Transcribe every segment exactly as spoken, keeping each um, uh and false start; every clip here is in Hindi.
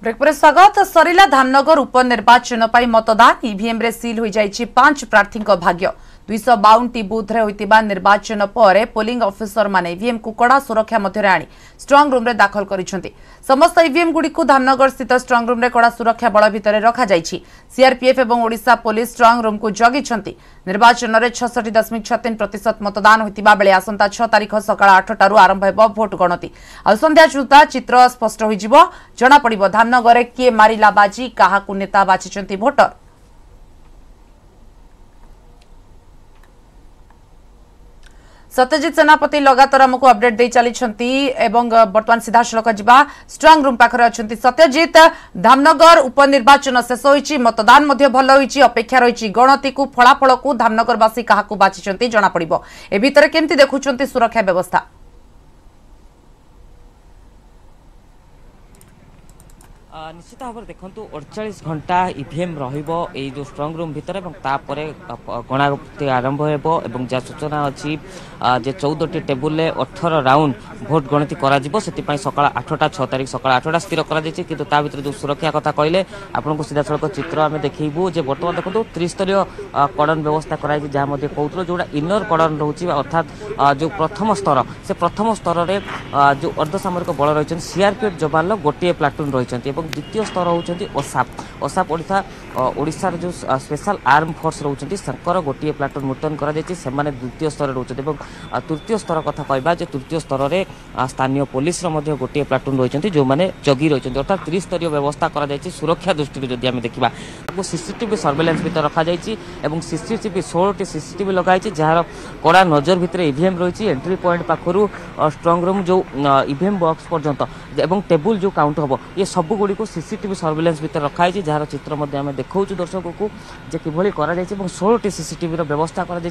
ब्रेक पर स्वागत। सरिला धामनगर उपनिर्वाचन मतदान ईवीएम रे सील हो जाइछि पांच प्रार्थी भाग्य। दुईश बावन टी बुथ रे होइतिबा निर्वाचन पर पोलिंग ऑफिसर माने ईवीएम को कड़ा सुरक्षा मध्य आनी स्ट्रांग रूम रे दाखल करिसेंति। समस्त ईवीएम गुडी को धामनगर स्थित स्ट्रांग रूम रे कड़ा सुरक्षा बल भितर रखा जाइछि। सीआरपीएफ एवं ओडिशा पुलिस स्ट्रांग रूम को जगिछंति। निर्वाचन रे छियासठ दशमलव छह प्रतिशत मतदान होइतिबा बेले आसंता छह तारिख सकाळ आठ टारु आरंभ हेबो भोट गणति। आ संध्या सुधा चित्र स्पष्ट होई जिवो, जणा पड़िबो धामनगर रे के मारिला बाजी, काहाकू नेता बाछिछंति भोटर। सत्यजित सेनापति लगातार आमको अपडेट दे चली एवं बर्तमान सीधा सड़क जा स्ट्रांग रूम पाखरे अच्छी। सत्यजित, धामनगर उपनिर्वाचन शेष होइछि, मतदान मध्य भल होइछि, अपेक्षा रही गणति को फलाफल को धामनगरवासी काहाकू बाछिछंति जणा पड़िबो। ए भितर केमती देखुछंति सुरक्षा व्यवस्था? निश्चित भाव में देखु अड़चाश घंटा ईवीएम रो स्ट्रांग रूम भितर गणति आरंभ हो जहाँ सूचना अच्छी जे चौदह टेबुल अठर राउंड भोट गणति कर सका आठटा छह तारीख सका आठटा स्थिर कर जो सुरक्षा कथा कहले आपको सीधा सड़क चित्र आम देखू जे बर्तमान देखो त्रिस्तरीय कड़न व्यवस्था कराई जहाँ कहूँ जोड़ा इनर कड़न रोचे अर्थात जो प्रथम स्तर से प्रथम स्तर में जो अर्धसामरिक बल रही सीआरपीएफ जवान गोटे प्लाटून रही। द्वितीय स्तर होती ओसाप ओसाप ओडिशा ओडिशार जो स्पेशल आर्म फोर्स रोचे गोटे प्लाटून मुतयन कर द्वितीय स्तर रोचे। तृतीय स्तर कथा कहवा तृतीय स्तर में स्थानीय पुलिस गोटे प्लाटून रही जो मैंने जगी रही अर्थात त्रिस्तरीय व्यवस्था कर सुरक्षा दृष्टि जदि आम देखा सीसीटीवी सर्वेलेंस भर रखा सीसीटीवी षोलह टी सीसीटीवी लगाई जार कड़ा नजर भितर ईवीएम रही एंट्री पॉइंट पाखु स्ट्रांग रूम जो ईवीएम बॉक्स पर्यंत एवं टेबुल जो काउंट हम ये सब गुड़ी को सीसीटीवी सर्वेलेंस भर रखाई जार चित्र आम देखा दर्शक को कि षोलह टी सीसीटीवी व्यवस्था कर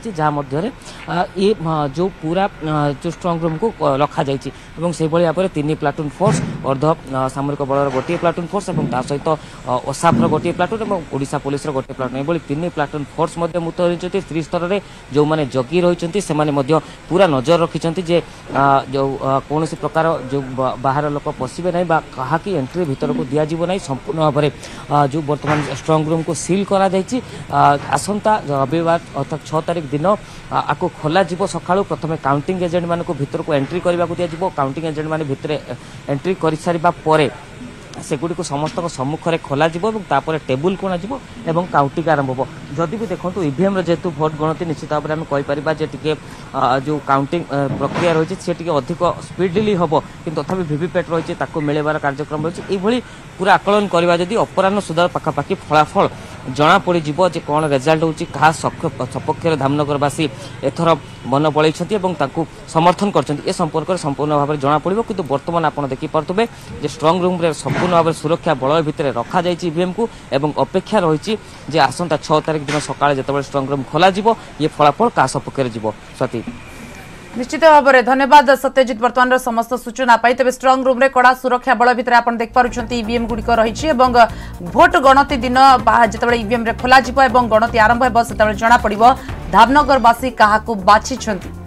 ये जो पूरा जो स्ट्रांग रूम को रखा से भाव में तीन प्लाटून फोर्स अर्ध सामरिक बलर गोटे प्लाटून फोर्स और सहित ओसाफ्र गोटे प्लाटून और ओडिशा पुलिस गोटे प्लाटून ये तीन प्लाटून फोर्स मुतयन होती त्रिस्तर में जो मैंने जगी रही से पूरा नजर रखिंट जे जो कौन प्रकार जो बाहर लोक पशिबे ना कहा कि एंट्री भीतर को दिया ना संपूर्ण भाव में जो बर्तमान स्ट्रांग रूम को सील करा आसंता रविवार अर्थात छह तारीख दिन आपको खोल सका प्रथम काउंटिंग एजेंट मान भीतर को एंट्री करने को दिज्व काउंटिंग एजेंट मान भीतर एंट्री कर सारा पर सेगुड़ी को समस्त सम्मुखें खोल टेबुल कोण और काउंटिंग आरंभ हो। जदि भी देखो ईवीएम जेहेतु भोट गणति निश्चित भाव में आम कहीपर जो काउंटिंग प्रक्रिया रही है अधिक स्पीडली हम कि तथापि वीवीपैट रही है मिलबार कार्यक्रम रही है पूरा आकलन करवा जदि अपराह सुधा पखापाखि फलाफल जना पड़ी जे कौन रेजल्ट होची कहा सपक्ष धामनगरवासी एथर मन बड़े समर्थन कर संपर्क में संपूर्ण भाव में जना पड़ो कि बर्तमान आप देखिपे स्ट्रांग रूम रे संपूर्ण भाव सुरक्षा बल भितर रखा ईवीएम को एवं अपेक्षा रही आसंता छह तारीख दिन सकाଳେ जो स्ट्रांग रूम खोल ये फलाफल क्या सपक्ष जीव। स्वाति निश्चित भाव में धन्यवाद सत्यजित। बर्तमान समस्त सूचना पाई तेज स्ट्रांग रूम रे कड़ा सुरक्षा बल भितर आप देख पारुछंती ईवीएम गुड़िक रही भोट गणति दिन जिते ईवीएम रे खोल गणति आरंभ हो जना पड़ो धामनगरवासी काहाकू बाछिछंती।